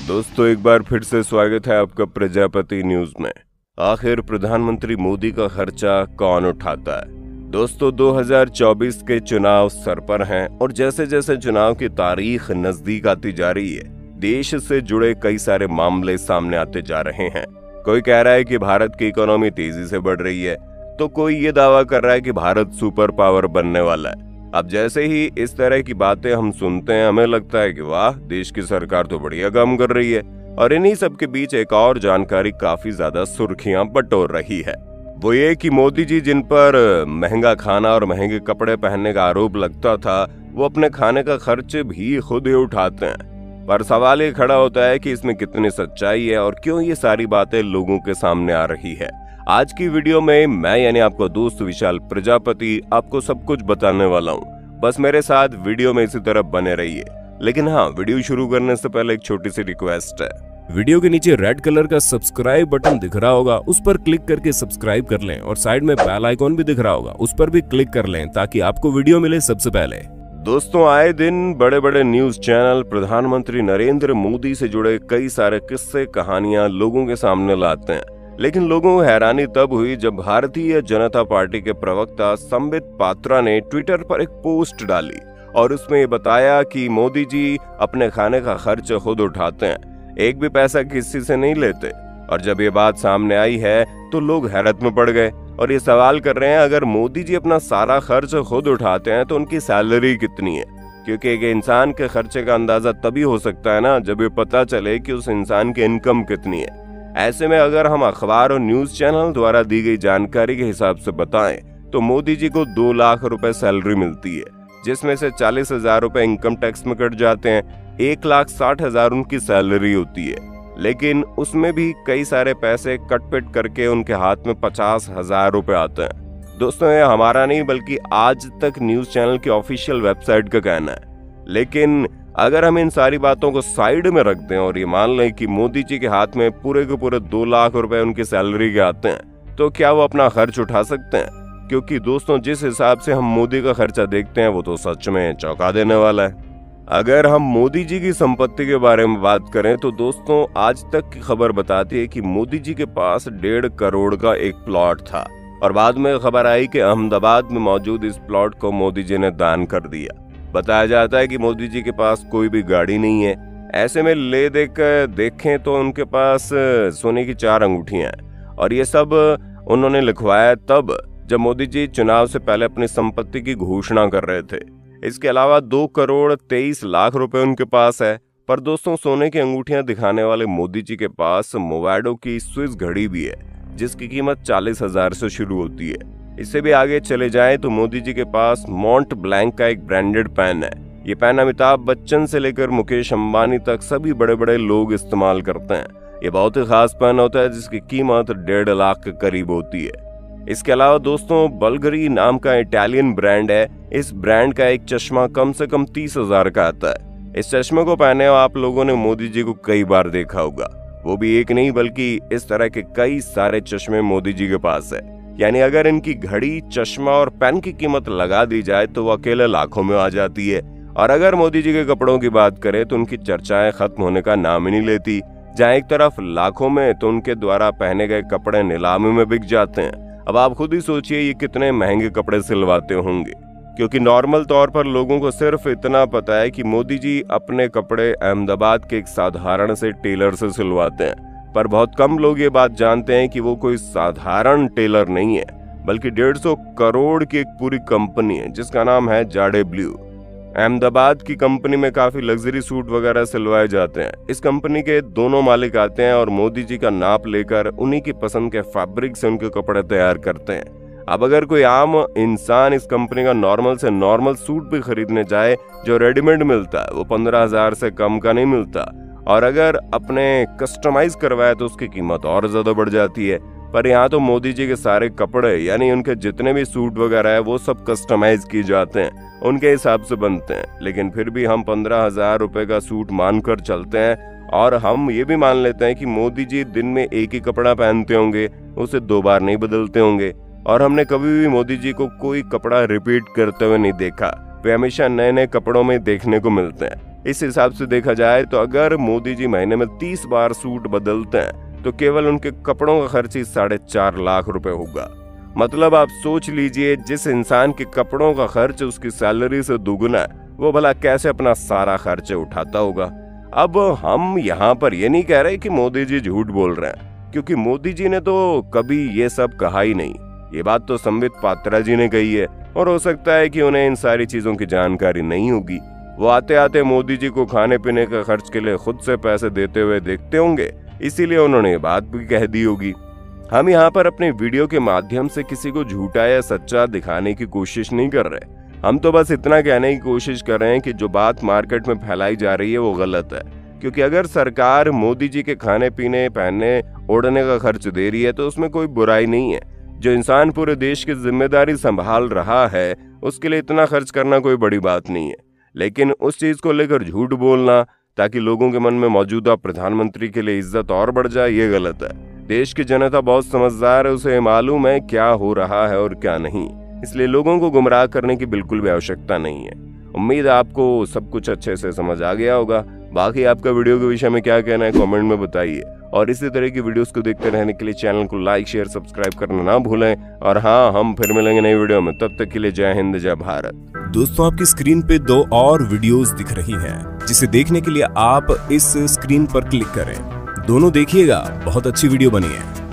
दोस्तों एक बार फिर से स्वागत है आपका प्रजापति न्यूज में। आखिर प्रधानमंत्री मोदी का खर्चा कौन उठाता है? दोस्तों 2024 के चुनाव सर पर हैं और जैसे जैसे चुनाव की तारीख नजदीक आती जा रही है, देश से जुड़े कई सारे मामले सामने आते जा रहे हैं। कोई कह रहा है कि भारत की इकोनॉमी तेजी से बढ़ रही है, तो कोई ये दावा कर रहा है कि भारत सुपर पावर बनने वाला है। अब जैसे ही इस तरह की बातें हम सुनते हैं, हमें लगता है कि वाह, देश की सरकार तो बढ़िया काम कर रही है। और इन्हीं सब के बीच एक और जानकारी काफी ज्यादा सुर्खियां बटोर रही है। वो ये कि मोदी जी जिन पर महंगा खाना और महंगे कपड़े पहनने का आरोप लगता था, वो अपने खाने का खर्च भी खुद ही उठाते हैं। पर सवाल ये खड़ा होता है कि इसमें कितनी सच्चाई है और क्यों ये सारी बातें लोगों के सामने आ रही है। आज की वीडियो में मैं यानी आपका दोस्त विशाल प्रजापति आपको सब कुछ बताने वाला हूँ। बस मेरे साथ वीडियो में इसी तरह बने रहिए। लेकिन हाँ, वीडियो शुरू करने से पहले एक छोटी सी रिक्वेस्ट है। वीडियो के नीचे रेड कलर का सब्सक्राइब बटन दिख रहा होगा, उस पर क्लिक करके सब्सक्राइब कर लें और साइड में बेल आइकॉन भी दिख रहा होगा, उस पर भी क्लिक कर लें ताकि आपको वीडियो मिले सबसे पहले। दोस्तों आए दिन बड़े बड़े न्यूज चैनल प्रधानमंत्री नरेंद्र मोदी से जुड़े कई सारे किस्से कहानियां लोगों के सामने लाते हैं। लेकिन लोगों को हैरानी तब हुई जब भारतीय जनता पार्टी के प्रवक्ता संबित पात्रा ने ट्विटर पर एक पोस्ट डाली और उसमें ये बताया कि मोदी जी अपने खाने का खर्च खुद उठाते हैं, एक भी पैसा किसी से नहीं लेते। और जब ये बात सामने आई है तो लोग हैरत में पड़ गए और ये सवाल कर रहे हैं, अगर मोदी जी अपना सारा खर्च खुद उठाते हैं तो उनकी सैलरी कितनी है? क्योंकि एक इंसान के खर्चे का अंदाजा तभी हो सकता है ना, जब ये पता चले कि उस इंसान की इनकम कितनी है। ऐसे में अगर हम अखबार और न्यूज चैनल द्वारा दी गई जानकारी के हिसाब से बताएं तो मोदी जी को 2 लाख रुपए सैलरी मिलती है, जिसमें से 40,000 रुपए इनकम टैक्स में कट जाते हैं। 1,60,000 उनकी सैलरी होती है, लेकिन उसमें भी कई सारे पैसे कटपिट करके उनके हाथ में 50,000 रुपए आते हैं। दोस्तों ये हमारा नहीं बल्कि आज तक न्यूज चैनल की ऑफिशियल वेबसाइट का कहना है। लेकिन अगर हम इन सारी बातों को साइड में रख दें और ये मान लें कि मोदी जी के हाथ में पूरे के पूरे 2 लाख रुपए उनकी सैलरी के आते हैं, तो क्या वो अपना खर्च उठा सकते हैं? क्योंकि दोस्तों जिस हिसाब से हम मोदी का खर्चा देखते हैं वो तो सच में चौंका देने वाला है। अगर हम मोदी जी की संपत्ति के बारे में बात करें तो दोस्तों आज तक की खबर बताती है कि मोदी जी के पास 1.5 करोड़ का एक प्लॉट था और बाद में खबर आई कि अहमदाबाद में मौजूद इस प्लॉट को मोदी जी ने दान कर दिया। बताया जाता है कि मोदी जी के पास कोई भी गाड़ी नहीं है। ऐसे में ले देखें तो उनके पास सोने की 4 अंगूठियां हैं और ये सब उन्होंने लिखवाया तब जब मोदी जी चुनाव से पहले अपनी संपत्ति की घोषणा कर रहे थे। इसके अलावा 2 करोड़ 23 लाख रुपए उनके पास है। पर दोस्तों सोने की अंगूठियां दिखाने वाले मोदी जी के पास मोवाडो की स्विस घड़ी भी है, जिसकी कीमत 40,000 से शुरू होती है। इससे भी आगे चले जाएं तो मोदी जी के पास मॉन्ट ब्लैंक का एक ब्रांडेड पेन है। ये पेन अमिताभ बच्चन से लेकर मुकेश अंबानी तक सभी बड़े बड़े लोग इस्तेमाल करते हैं। ये बहुत ही खास पेन होता है जिसकी कीमत 1.5 लाख के करीब होती है। इसके अलावा दोस्तों बल्गरी नाम का इटालियन ब्रांड है। इस ब्रांड का एक चश्मा कम से कम 30,000 का आता है। इस चश्मे को पहने आप लोगों ने मोदी जी को कई बार देखा होगा। वो भी एक नहीं बल्कि इस तरह के कई सारे चश्मे मोदी जी के पास है। यानी अगर इनकी घड़ी, चश्मा और पेन की कीमत लगा दी जाए तो वो अकेले लाखों में आ जाती है। और अगर मोदी जी के कपड़ों की बात करें तो उनकी चर्चाएं खत्म होने का नाम ही नहीं लेती। जहां एक तरफ लाखों में तो उनके द्वारा पहने गए कपड़े नीलामी में बिक जाते हैं। अब आप खुद ही सोचिए ये कितने महंगे कपड़े सिलवाते होंगे, क्योंकि नॉर्मल तौर पर लोगों को सिर्फ इतना पता है कि मोदी जी अपने कपड़े अहमदाबाद के एक साधारण से टेलर से सिलवाते हैं। पर बहुत कम लोग ये बात जानते हैं कि वो कोई साधारण टेलर नहीं है, बल्कि 150 करोड़ की एक पूरी कंपनी है जिसका नाम है जाडे ब्लू। अहमदाबाद की कंपनी में काफी लग्जरी सूट वगैरह सिलवाए जाते हैं। इस कंपनी के दोनों मालिक आते हैं और मोदी जी का नाप लेकर उन्हीं की पसंद के फैब्रिक से उनके कपड़े तैयार करते हैं। अब अगर कोई आम इंसान इस कंपनी का नॉर्मल से नॉर्मल सूट भी खरीदने जाए, जो रेडीमेड मिलता है वो 15,000 से कम का नहीं मिलता, और अगर अपने कस्टमाइज करवाए तो उसकी कीमत और ज्यादा बढ़ जाती है। पर यहाँ तो मोदी जी के सारे कपड़े यानी उनके जितने भी सूट वगैरह है वो सब कस्टमाइज किए जाते हैं, उनके हिसाब से बनते हैं। लेकिन फिर भी हम 15,000 रुपए का सूट मानकर चलते हैं और हम ये भी मान लेते हैं कि मोदी जी दिन में एक ही कपड़ा पहनते होंगे, उसे 2 बार नहीं बदलते होंगे। और हमने कभी भी मोदी जी को कोई कपड़ा रिपीट करते हुए नहीं देखा। वे हमेशा नए नए कपड़ों में देखने को मिलते हैं। इस हिसाब से देखा जाए तो अगर मोदी जी महीने में 30 बार सूट बदलते हैं तो केवल उनके कपड़ों का खर्च ही 4.5 लाख रुपए होगा। मतलब आप सोच लीजिए, जिस इंसान के कपड़ों का खर्च उसकी सैलरी से दुगुना है, वो भला कैसे अपना सारा खर्च उठाता होगा। अब हम यहाँ पर ये नहीं कह रहे कि मोदी जी झूठ बोल रहे हैं, क्योंकि मोदी जी ने तो कभी ये सब कहा ही नहीं। ये बात तो संबित पात्रा जी ने कही है और हो सकता है कि उन्हें इन सारी चीजों की जानकारी नहीं होगी। वो आते आते मोदी जी को खाने पीने का खर्च के लिए खुद से पैसे देते हुए देखते होंगे, इसीलिए उन्होंने ये बात भी कह दी होगी। हम यहाँ पर अपने वीडियो के माध्यम से किसी को झूठा या सच्चा दिखाने की कोशिश नहीं कर रहे। हम तो बस इतना कहने की कोशिश कर रहे हैं कि जो बात मार्केट में फैलाई जा रही है वो गलत है। क्योंकि अगर सरकार मोदी जी के खाने पीने, पहनने, ओढ़ने का खर्च दे रही है तो उसमें कोई बुराई नहीं है। जो इंसान पूरे देश की जिम्मेदारी संभाल रहा है उसके लिए इतना खर्च करना कोई बड़ी बात नहीं है। लेकिन उस चीज को लेकर झूठ बोलना ताकि लोगों के मन में मौजूदा प्रधानमंत्री के लिए इज्जत और बढ़ जाए, ये गलत है। देश की जनता बहुत समझदार है, उसे मालूम है क्या हो रहा है और क्या नहीं, इसलिए लोगों को गुमराह करने की बिल्कुल भी आवश्यकता नहीं है। उम्मीद है आपको सब कुछ अच्छे से समझ आ गया होगा। बाकी आपका वीडियो के विषय में क्या कहना है कमेंट में बताइए, और इसी तरह की वीडियोस को देखते रहने के लिए चैनल को लाइक, शेयर, सब्सक्राइब करना ना भूलें। और हाँ, हम फिर मिलेंगे नई वीडियो में, तब तक के लिए जय हिंद, जय भारत। दोस्तों, आपकी स्क्रीन पे 2 और वीडियोस दिख रही हैं, जिसे देखने के लिए आप इस स्क्रीन पर क्लिक करें। दोनों देखिएगा, बहुत अच्छी वीडियो बनी है।